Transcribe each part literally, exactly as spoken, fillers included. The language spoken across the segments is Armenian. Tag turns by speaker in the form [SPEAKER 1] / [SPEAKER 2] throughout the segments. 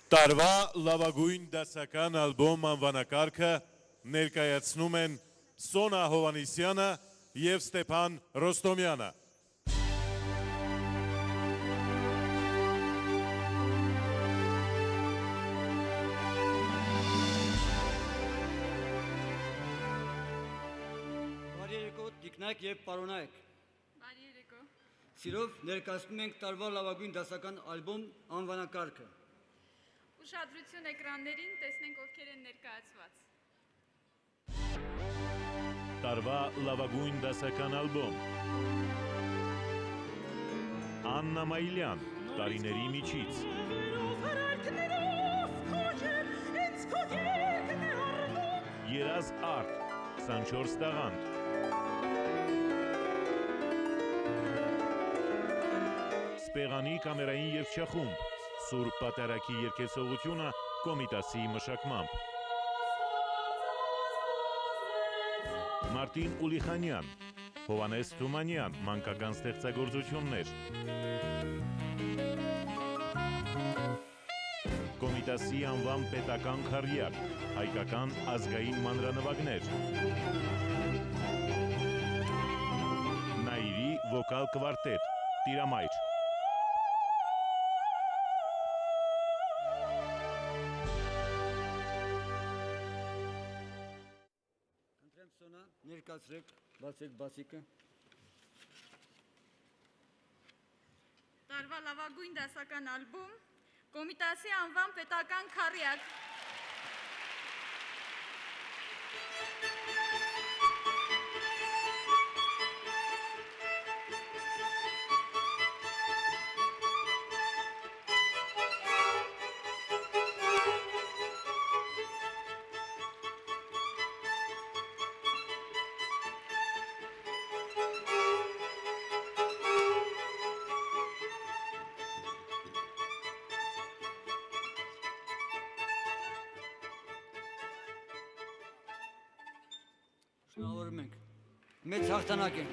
[SPEAKER 1] Տարվա լավագույն դասական ալբոմ անվանակարգը ներկայացնում են Սոնա Հովանիսյանը և Ստեփան Ռոստոմյանը։
[SPEAKER 2] Բարի երեկո, տիկնայք և պարոնայք։
[SPEAKER 3] Բարի երեկո։
[SPEAKER 2] Սիրով ներկայացնում ենք տարվա լավագույն դասական ալբոմ անվանակարգը։
[SPEAKER 3] Ուշադրություն էկրաններին, տեսնենք ովքեր են ներկայացված։
[SPEAKER 1] Տարվա լավագույն դասական ալբոմ Աննա Մայլյան, տարիների միջից Երազ Արտ, քսանչորս տաղանդ Սպեղանի կամերային երգչախումբ Սուրբ Պատարագի երգեցողությունը Կոմիտասի մշակմամբ Մարտին Ուլիխանյան, Հովանես Թումանյան, մանկական ստեղծագործություններ Կոմիտասի անվան պետական քարյակ, հայկական ազգային մանրանվագներ Նաիրի վոկալ կվարտետ, Տիրամայր
[SPEAKER 2] Սոնա, ներկայացրեք, բացեք բասիկը։
[SPEAKER 3] Տարվա լավագույն դասական ալբոմ Կոմիտասի անվան պետական քարյակ
[SPEAKER 2] Շնորհավորում ենք, մեծ հաղթանակ ենք։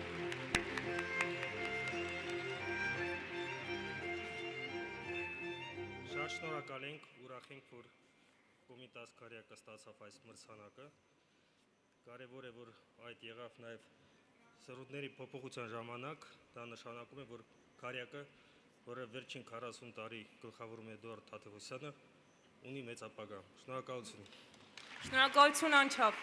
[SPEAKER 4] Շատ շնորհակալ ենք, ուրախ ենք, որ Կոմիտաս քարյակը ստացավ այս մրցանակը։ Կարևոր է, որ այդ եղավ նաև սերունդների փոփոխության ժամանակ, դա նշանակում է, որ քարյակը, որը վերջին քառասուն տարի գլխավորում է Էդուարդ Թադևոսյանը, ունի մեծ ապագա։ Շնորհակալություն։
[SPEAKER 5] Շնորհակալություն անչափ։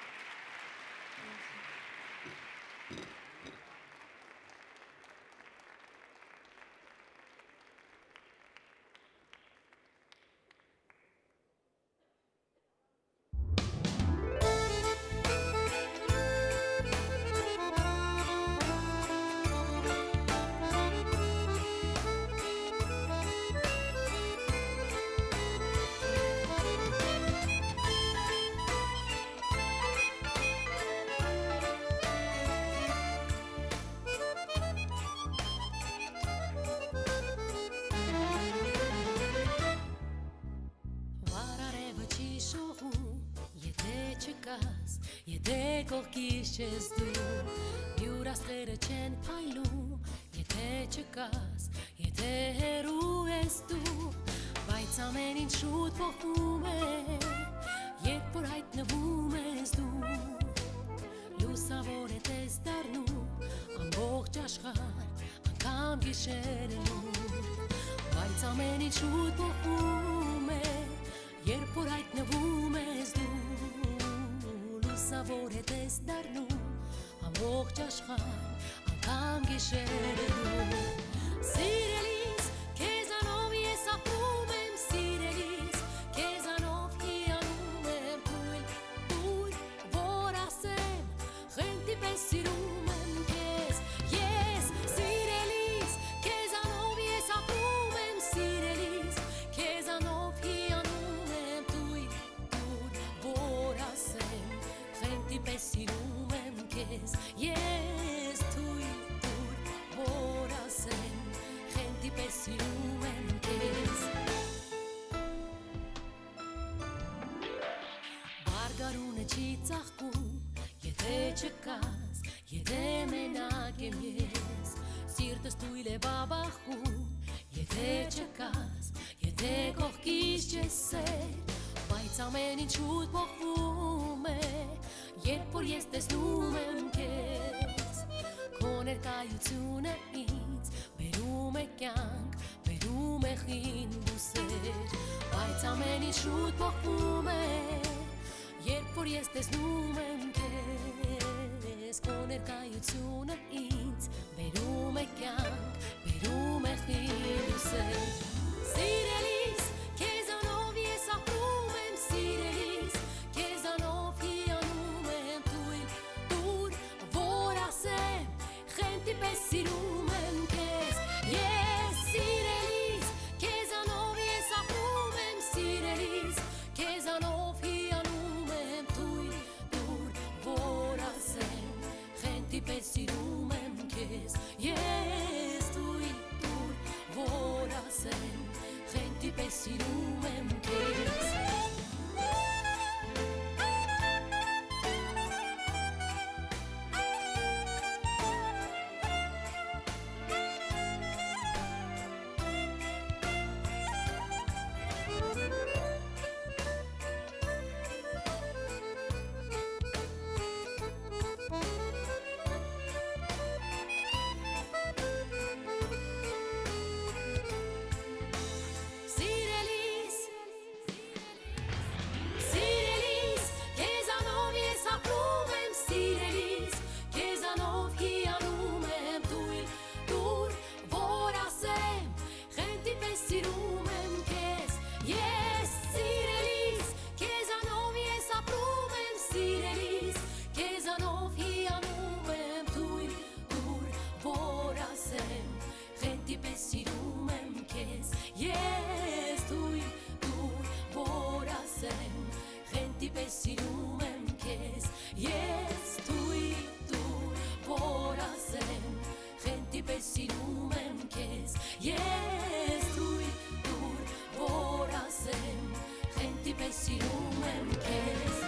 [SPEAKER 6] Կողքիս դու յուրասները չեն փայլում եթե չկաս եթե հեռու ես դու բայց ամեն ինչ շուտ փոխվում է երբ որ հայտնվում ես դու լուսավոր է տես դառնում ամբողջ աշխարհ անգամ գիշերելու բայց ամեն ինչ շուտ փոխվում է երբ որ հայտնվում ես դու Սավոր է տես դառնում ամբողջ աշխարհ անգամ գիշերելու Սիրելիս քեզանով ես ապրում եմ սիրելիս քեզանով հիանում եմ թույլ թույլ որ ասեմ խենթի պես սիրում եմ քեզ ես սիրելիս քեզանով ես ապրում եմ սիրելիս քեզանով հիանում եմ թույլ թույլ որ ասեմ պես սիրում եմ քեզ ես թույլ թույլ որ ասեմ խենթի պես սիրում եմ քեզ Բարգարունը չի ծաղկում եթե չկաս եթե մենակ եմ ես սիրտս թույլ է բաբախում եթե չկաս եթե կողքիս ես սեր, բայց ամեն ինչ շուտ փոխվում է, երբ որ ես տեսնում եմ քեզ, քո ներկայությունը ինձ բերում է կյանք, բերում է խինդ ու սեր, բայց ամեն ինչ շուտ փոխվում է, երբ որ ես տեսնում եմ քեզ, քո ներկայությունը ինձ բերում է կյանք, բերում է խինդ ու սեր, սիրելիս, քեզանով ես ապրում եմ, սիրելիս, քեզանով հիանում եմ, թույլ տուր, որ ասեմ, խենթի պես սիրում եմ քեզ, ես սիրելիս, քեզանով ես ապրում եմ, սիրելիս, քեզանով հիանում եմ, թույլ տուր, որ ասեմ, խենթի պես սիրում եմ քեզ, ես թույլ տուր, որ ասեմ, խենթի պես սիրում եմ քեզ. Սիրելիս, սիրելիս, քեզանով ես ապրում եմ, սիրելիս, քեզանով հիանում եմ, թույլ տուր, որ ասեմ, խենթի պես սիրում եմ քեզ, ես սիրելիս, քեզանով ես ապրում եմ, սիրելիս, քեզանով հիանում եմ, թույլ տուր, որ ասեմ, խենթի պես սիրում եմ քեզ, ես թույլ տուր, որ ասեմ, խենթի պես սիրում եմ քեզ, ես թույլ տուր, որ ասեմ, խենթի պես սիրում եմ քեզ, ես թույլ տուր, որ ասեմ, խենթի պես սիրում եմ քեզ.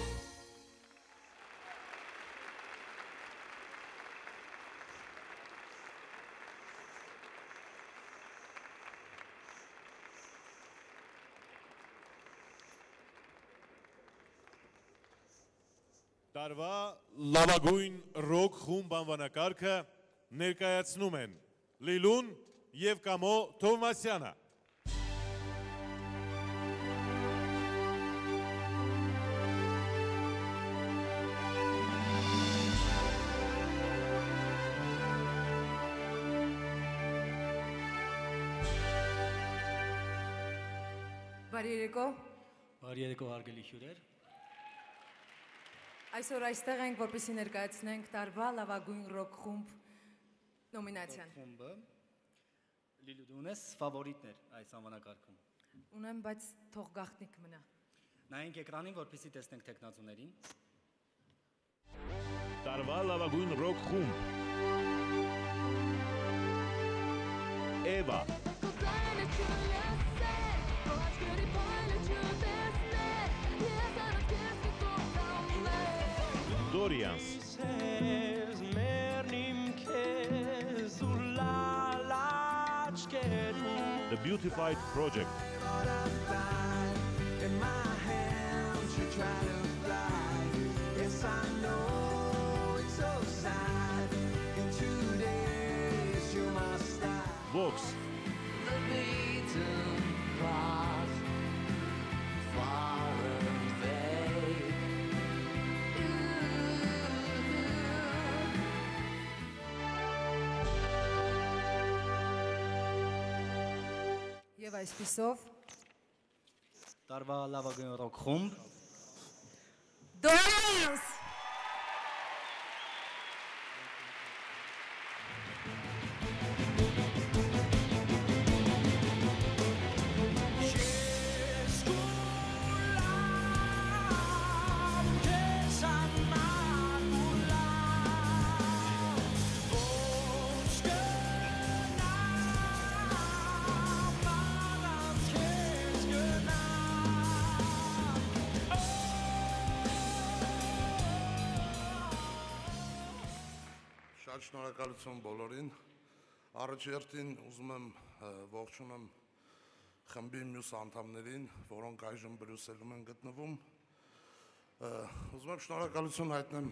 [SPEAKER 1] Տարվա լավագույն ռոք խումբ անվանակարգը ներկայացնում են Լիլուն և Կամո Թովմասյանը.
[SPEAKER 5] Բարի երեկո,
[SPEAKER 2] Բարի երեկո հարգելի հյուրեր,
[SPEAKER 5] այսօր այստեղ ենք, որպեսզի ներկայացնենք տարվա լավագույն ռոք խումբ նոմինացիան։
[SPEAKER 2] խումբը Լիլու դու ունես ֆավորիտներ այս անվանակարգում։
[SPEAKER 5] Ունեմ, բայց թող գաղտնիք մնա։
[SPEAKER 2] Նայենք էկրանին, որպեսզի տեսնենք տեխնացուներին։
[SPEAKER 1] Տարվա լավագույն ռոք խումբ Էվա, Dorians, The Beautified Project, Vox,
[SPEAKER 5] Եվ այսպիսով
[SPEAKER 2] Տարվա լավագույն ռոք խումբ
[SPEAKER 5] Dorians!
[SPEAKER 7] Շատ շնորհակալություն բոլորին։ Առաջերտին ուզում եմ ողջունել խմբի մյուս անդամներին, որոնք այժմ Բրյուսելում են գտնվում։ Ուզում եմ շնորհակալություն հայտնեմ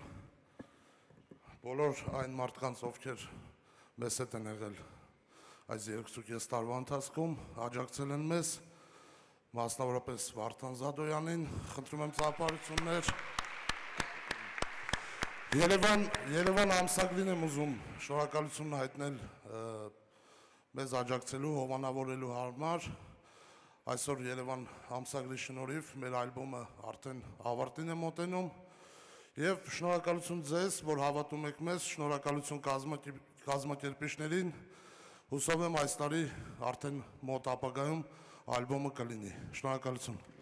[SPEAKER 7] բոլոր այն մարդկանց, ովքեր մեզ հետ են եղել այս երկուսուկես տարվա ընթացքում, աջակցել են մեզ, մասնավորապես Վարդան Զադոյանին, խնդրում եմ ծափարություններ։ Երևան, Երևան ամսագրին եմ ուզում շնորհակալություն հայտնել մեզ աջակցելու, հովանավորելու համար։ Այսօր Երևան ամսագրի շնորհիվ մեր ալբոմը արդեն ավարտին է մոտենում եւ շնորհակալություն ձեզ, որ հավատում եք մեզ, շնորհակալություն կազմակերպիչներին։ Հուսով եմ այս տարի արդեն մոտ ապագայում ալբոմը կլինի։ Շնորհակալություն։